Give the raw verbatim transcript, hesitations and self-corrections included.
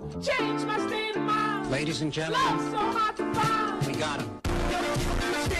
Change my state of mind. Ladies and gentlemen, Love so hard to find. we got him.